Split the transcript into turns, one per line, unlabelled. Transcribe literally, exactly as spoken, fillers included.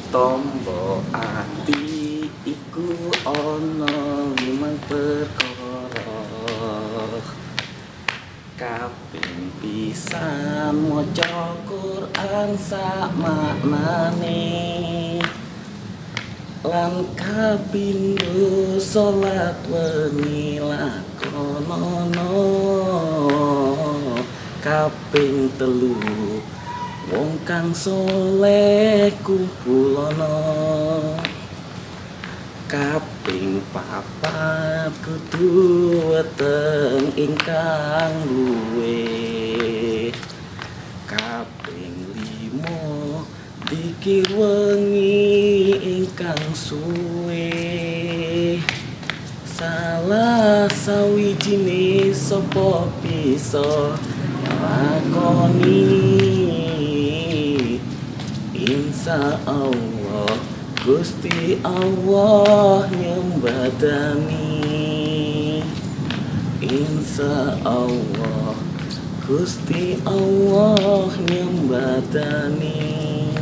Tombo ati iku ana limang perkara. Kaping pisan maca Quran sak maknane, lan kapindho salat wengi lakonono. Kaping telu wong kang soleh kumpulono. Kaping papat kudu weteng ingkang luwih. Kaping limo dikir wengi ingkang suwe. Salah sawijine sapa bisa lakoni, insya Allah Gusti Allah nyembadani. Insya Allah Gusti Allah nyembadani.